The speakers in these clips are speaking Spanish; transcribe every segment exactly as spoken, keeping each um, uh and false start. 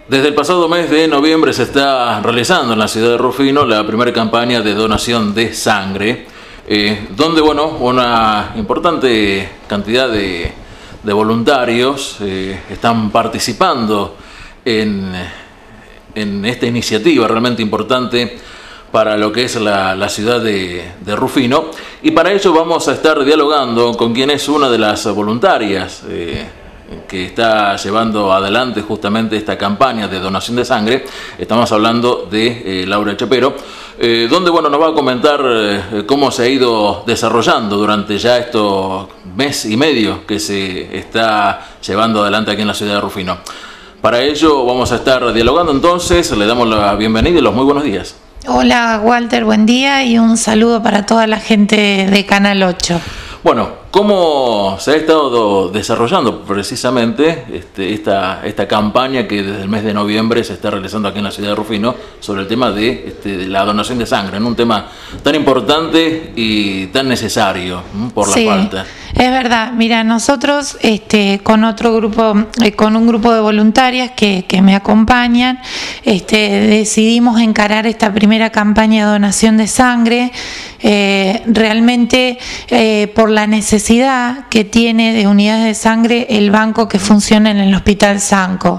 Desde el pasado mes de noviembre se está realizando en la ciudad de Rufino la primera campaña de donación de sangre, eh, donde bueno, una importante cantidad de, de voluntarios eh, están participando en, en esta iniciativa realmente importante para lo que es la, la ciudad de, de Rufino. Y para ello vamos a estar dialogando con quien es una de las voluntarias eh, que está llevando adelante justamente esta campaña de donación de sangre. Estamos hablando de eh, Laura Chapero, eh, donde bueno, nos va a comentar eh, cómo se ha ido desarrollando durante ya estos mes y medio que se está llevando adelante aquí en la ciudad de Rufino. Para ello vamos a estar dialogando entonces, le damos la bienvenida y los muy buenos días. Hola Walter, buen día y un saludo para toda la gente de Canal ocho. Bueno, ¿cómo se ha estado desarrollando precisamente este, esta, esta campaña que desde el mes de noviembre se está realizando aquí en la ciudad de Rufino sobre el tema de, este, de la donación de sangre, en un tema tan importante y tan necesario ¿no? por la sí, falta? Es verdad, mira, nosotros este, con otro grupo, eh, con un grupo de voluntarias que, que me acompañan, este, decidimos encarar esta primera campaña de donación de sangre, eh, realmente eh, por la necesidad que tiene de unidades de sangre el banco que funciona en el Hospital Sanco.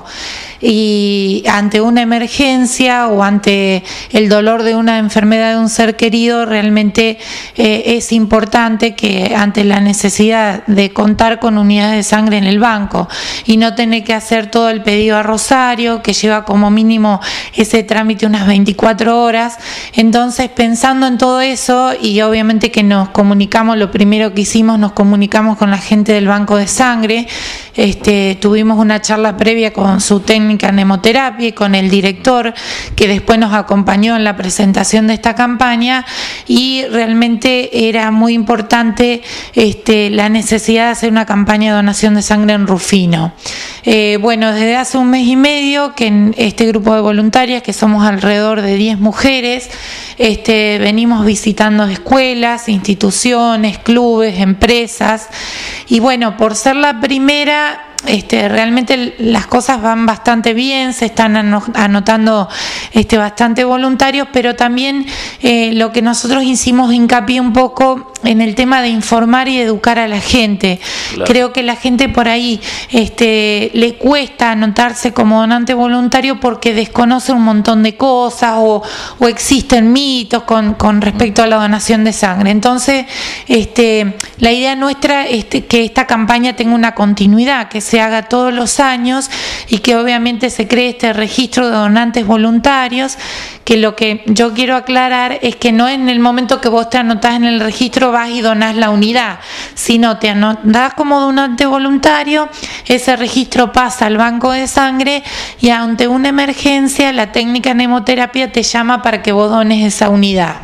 Y ante una emergencia o ante el dolor de una enfermedad de un ser querido, realmente eh, es importante que ante la necesidad de contar con unidades de sangre en el banco y no tener que hacer todo el pedido a Rosario, que lleva como mínimo ese trámite unas veinticuatro horas. Entonces, pensando en todo eso, y obviamente que nos comunicamos, lo primero que hicimos, nos comunicamos con la gente del banco de sangre, este, tuvimos una charla previa con su técnica en hemoterapia y con el director que después nos acompañó en la presentación de esta campaña, y realmente era muy importante este, la necesidad de hacer una campaña de donación de sangre en Rufino. Eh, bueno, desde hace un mes y medio que en este grupo de voluntarias, que somos alrededor de diez mujeres, este, venimos visitando escuelas, instituciones, clubes, empresas, y bueno, por ser la primera, Este, realmente las cosas van bastante bien, se están anotando este, bastante voluntarios, pero también eh, lo que nosotros hicimos hincapié un poco en el tema de informar y educar a la gente. Claro. Creo que la gente por ahí este, le cuesta anotarse como donante voluntario porque desconoce un montón de cosas o, o existen mitos con, con respecto a la donación de sangre. Entonces, este, la idea nuestra es que esta campaña tenga una continuidad, que se haga todos los años y que obviamente se cree este registro de donantes voluntarios, que lo que yo quiero aclarar es que no en el momento que vos te anotás en el registro vas y donás la unidad, sino te anotás como donante voluntario, ese registro pasa al banco de sangre y ante una emergencia la técnica en hemoterapia te llama para que vos dones esa unidad.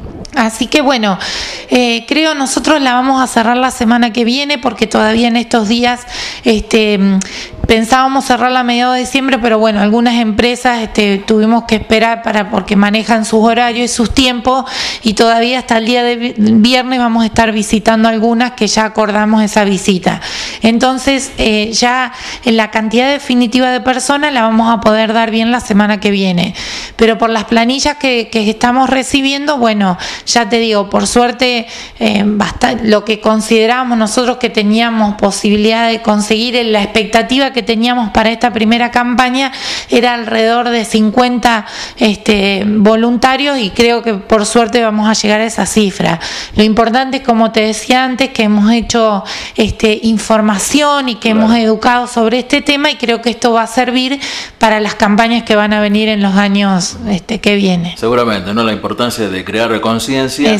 Así que bueno, eh, creo nosotros la vamos a cerrar la semana que viene porque todavía en estos días este, pensábamos cerrarla a mediados de diciembre, pero bueno, algunas empresas este, tuvimos que esperar para porque manejan sus horarios y sus tiempos, y todavía hasta el día de viernes vamos a estar visitando algunas que ya acordamos esa visita. Entonces eh, ya en la cantidad definitiva de personas la vamos a poder dar bien la semana que viene, pero por las planillas que, que estamos recibiendo, bueno, ya te digo, por suerte eh, bastante, lo que consideramos nosotros que teníamos posibilidad de conseguir, en la expectativa que teníamos para esta primera campaña era alrededor de cincuenta este, voluntarios, y creo que por suerte vamos a llegar a esa cifra. Lo importante es, como te decía antes, que hemos hecho este, información y que claro. hemos educado sobre este tema, y creo que esto va a servir para las campañas que van a venir en los años este, que vienen. Seguramente, ¿no? La importancia de crear conciencia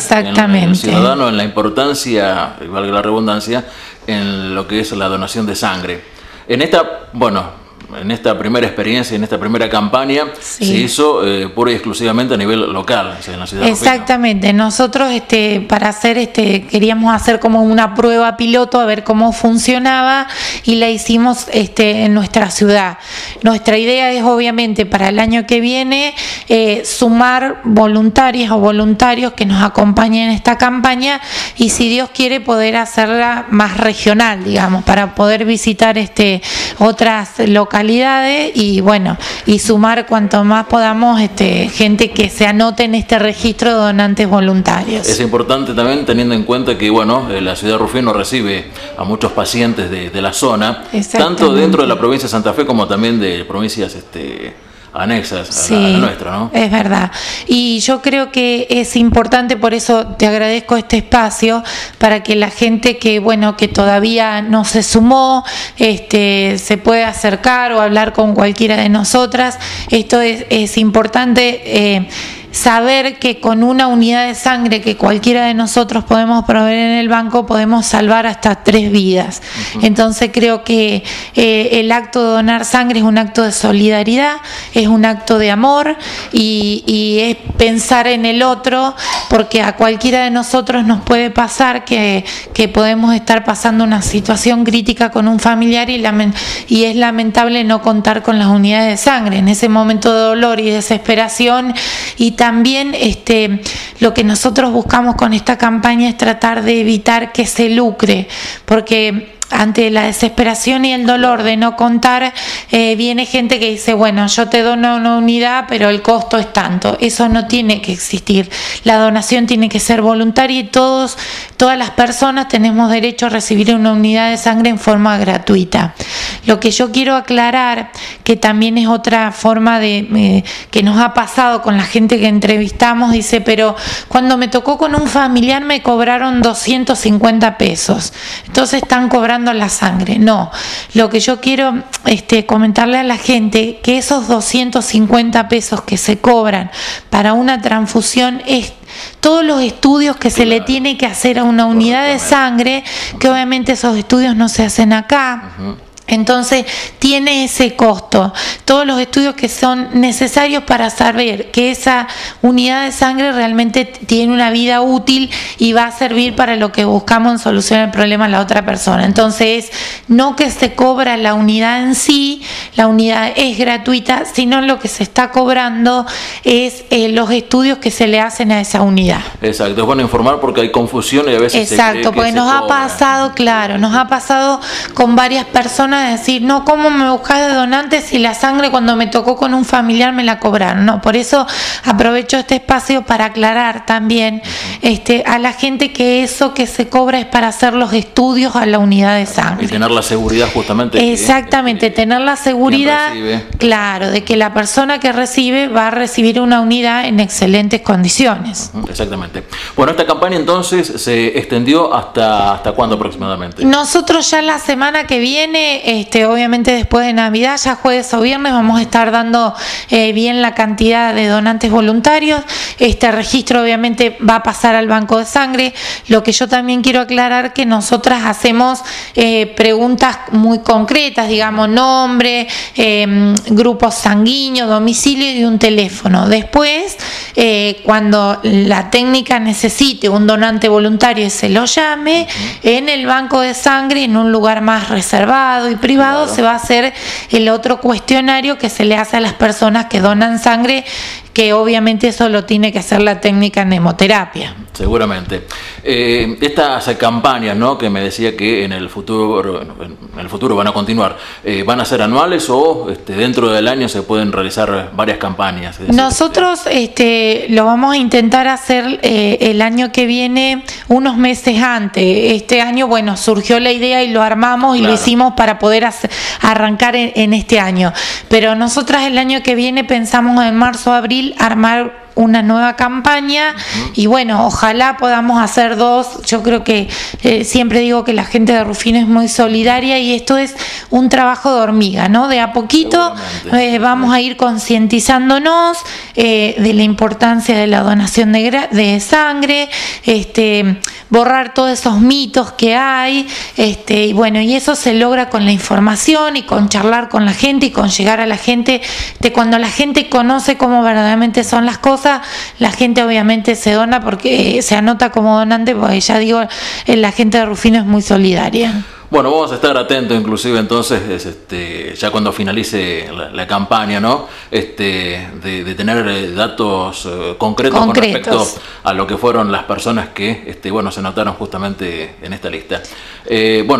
en el ciudadano, en la importancia, valga la redundancia, en lo que es la donación de sangre. En esta, bueno, en esta primera experiencia, en esta primera campaña, sí. se hizo eh, pura y exclusivamente a nivel local, o sea, en la ciudad de Rufino. Exactamente. Nosotros este, para hacer este queríamos hacer como una prueba piloto a ver cómo funcionaba, y la hicimos este, en nuestra ciudad. Nuestra idea es obviamente para el año que viene eh, sumar voluntarias o voluntarios que nos acompañen en esta campaña, y si Dios quiere poder hacerla más regional, digamos, para poder visitar este, otras localidades localidades y bueno, y sumar cuanto más podamos este, gente que se anote en este registro de donantes voluntarios. Es importante también teniendo en cuenta que bueno, la ciudad de Rufino recibe a muchos pacientes de, de la zona, tanto dentro de la provincia de Santa Fe como también de provincias este, anexas a, sí, la, a la nuestra, ¿no? Es verdad. Y yo creo que es importante, por eso te agradezco este espacio, para que la gente que, bueno, que todavía no se sumó, este, se pueda acercar o hablar con cualquiera de nosotras. Esto es, es importante. Eh, saber que con una unidad de sangre que cualquiera de nosotros podemos proveer en el banco podemos salvar hasta tres vidas. Uh-huh. Entonces creo que eh, el acto de donar sangre es un acto de solidaridad, es un acto de amor y, y es pensar en el otro, porque a cualquiera de nosotros nos puede pasar que, que podemos estar pasando una situación crítica con un familiar y, lament- y es lamentable no contar con las unidades de sangre en ese momento de dolor y desesperación. Y también este, lo que nosotros buscamos con esta campaña es tratar de evitar que se lucre, porque ante la desesperación y el dolor de no contar, eh, viene gente que dice, bueno, yo te dono una unidad, pero el costo es tanto. Eso no tiene que existir. La donación tiene que ser voluntaria y todos, todas las personas tenemos derecho a recibir una unidad de sangre en forma gratuita. Lo que yo quiero aclarar, que también es otra forma de eh, que nos ha pasado con la gente que entrevistamos, dice, pero cuando me tocó con un familiar me cobraron doscientos cincuenta pesos. Entonces están cobrando la sangre. No, lo que yo quiero este, comentarle a la gente, que esos doscientos cincuenta pesos que se cobran para una transfusión es todos los estudios que se le tiene que hacer a una unidad de sangre, que obviamente esos estudios no se hacen acá. Uh-huh. Entonces tiene ese costo, todos los estudios que son necesarios para saber que esa unidad de sangre realmente tiene una vida útil y va a servir para lo que buscamos en solucionar el problema a la otra persona. Entonces no que se cobra la unidad en sí, la unidad es gratuita, sino lo que se está cobrando es eh, los estudios que se le hacen a esa unidad. Exacto, es bueno informar porque hay confusión y a veces Exacto, se cree que porque se nos cobra. ha pasado, claro, nos ha pasado con varias personas de decir, no, ¿cómo me buscás de donante si la sangre cuando me tocó con un familiar me la cobraron? No, por eso aprovecho este espacio para aclarar también este, a la gente que eso que se cobra es para hacer los estudios a la unidad de sangre. Y tener la seguridad justamente. Exactamente, que, tener la seguridad, claro, de que la persona que recibe va a recibir una unidad en excelentes condiciones. Exactamente. Bueno, esta campaña entonces se extendió hasta, ¿hasta cuándo aproximadamente? Nosotros ya la semana que viene, este, obviamente después de Navidad, ya jueves o viernes, vamos a estar dando eh, bien la cantidad de donantes voluntarios. Este registro obviamente va a pasar al banco de sangre. Lo que yo también quiero aclarar, que nosotras hacemos eh, preguntas muy concretas, digamos, nombre, eh, grupo sanguíneo, domicilio y un teléfono. Después, eh, cuando la técnica necesite un donante voluntario y se lo llame, en el banco de sangre, en un lugar más reservado y privado, claro, se va a hacer el otro cuestionario que se le hace a las personas que donan sangre, que obviamente eso lo tiene que hacer la técnica en hemoterapia. Seguramente. Eh, estas campañas, ¿no?, que me decía que en el futuro, en el futuro van a continuar, eh, ¿van a ser anuales o este, dentro del año se pueden realizar varias campañas? Es decir, nosotros este, lo vamos a intentar hacer eh, el año que viene, unos meses antes. Este año, bueno, surgió la idea y lo armamos y claro, lo hicimos para poder hacer, arrancar en, en este año. Pero nosotras el año que viene pensamos en marzo, abril, armar una nueva campaña. Uh-huh. Y bueno, ojalá podamos hacer dos. Yo creo que eh, siempre digo que la gente de Rufino es muy solidaria y esto es un trabajo de hormiga, ¿no? De a poquito eh, vamos a ir concientizándonos eh, de la importancia de la donación de, gra- de sangre, este, borrar todos esos mitos que hay, este, y bueno, y eso se logra con la información y con charlar con la gente y con llegar a la gente. De cuando la gente conoce cómo verdaderamente son las cosas, la gente obviamente se dona porque se anota como donante, porque ya digo, la gente de Rufino es muy solidaria. Bueno, vamos a estar atentos, inclusive entonces, este, ya cuando finalice la, la campaña, ¿no? Este, de, de tener datos eh, concretos, concretos con respecto a lo que fueron las personas que, este, bueno, se anotaron justamente en esta lista. Eh, bueno.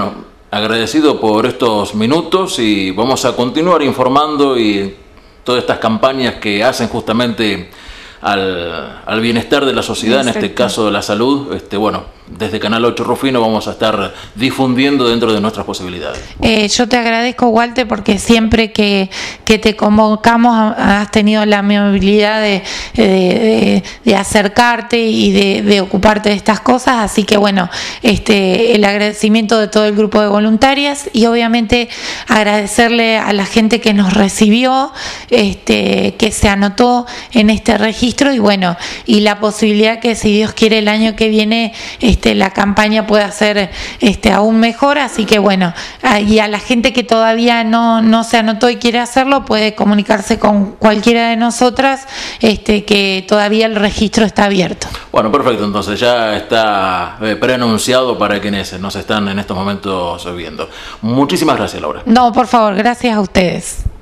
agradecido por estos minutos y vamos a continuar informando y todas estas campañas que hacen justamente al, al bienestar de la sociedad, exacto, en este caso de la salud. Este, bueno, desde Canal ocho Rufino vamos a estar difundiendo dentro de nuestras posibilidades. Eh, yo te agradezco, Walter, porque siempre que, que te convocamos has tenido la amabilidad de, de, de, de acercarte y de, de ocuparte de estas cosas, así que bueno, este, el agradecimiento de todo el grupo de voluntarias y obviamente agradecerle a la gente que nos recibió, este, que se anotó en este registro y bueno, y la posibilidad que si Dios quiere el año que viene Este, la campaña pueda ser este, aún mejor, así que bueno, y a la gente que todavía no, no se anotó y quiere hacerlo, puede comunicarse con cualquiera de nosotras, este, que todavía el registro está abierto. Bueno, perfecto, entonces ya está eh, preanunciado para quienes nos están en estos momentos viendo. Muchísimas gracias, Laura. No, por favor, gracias a ustedes.